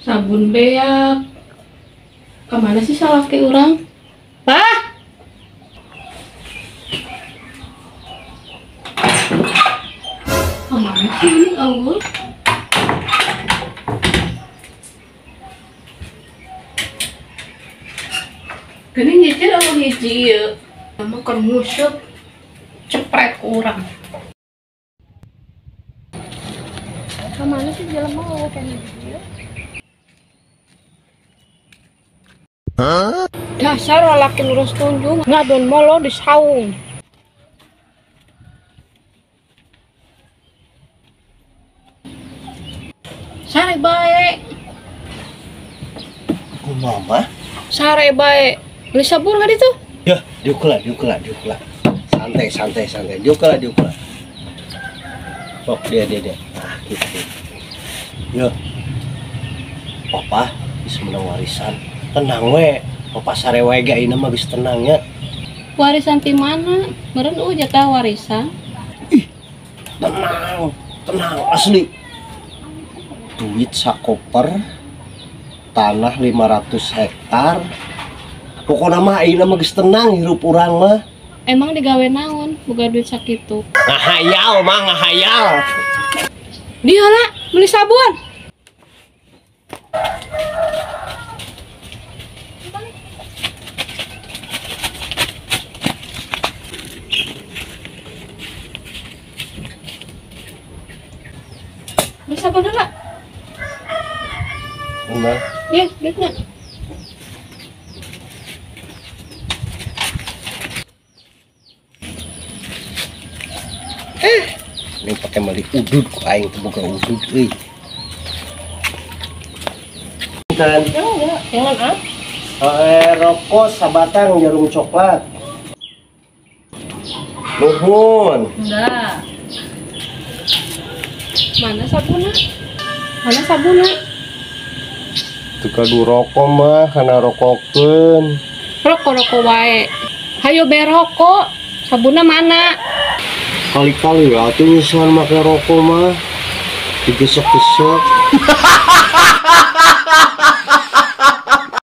Sabun beak. Kemana sih salah ke orang? Pak? Kemana sih ini Aul? Gini nyicir aku hiji ya. Kamu kan musuh cepret kurang. Kemana sih jalan mau kayak gitu? Dasar laki lurus tunjung ngadon molo di saung. Sare baik. Mama? Sare baik. Beli sabun nggak itu? Ya, diukulah. Santai. Diukulah. Oh, dia. Nah, gitu. Ya. Papa bisa menang warisan. Tenang we. Papa sare wae ga ina mah geus tenang ya. Warisan di mana? Meureun jatah warisan. Tenang asli. Duit sakoper, tanah 500 hektar. Pokoknya mah ayeuna mah geus tenang hirup urang mah. Emang digawe naon boga duit sakitu? Ngahayal. Dia lah beli sabun. Beli sabun dulu. Benar. Ya, duitnya. Ini pakai mali udud ku aing teu boga udud euy. Kan. Jangan ah. Rokok sabatang jarum coklat. Nuhun. Enggak. Mana sabunnya? Teu kadu rokok mah kana rokokkeun. Rokok wae. Hayo berokok. Sabunnya mana? Kali-kali ya atuh nyusahan make rokok mah digesek-gesek.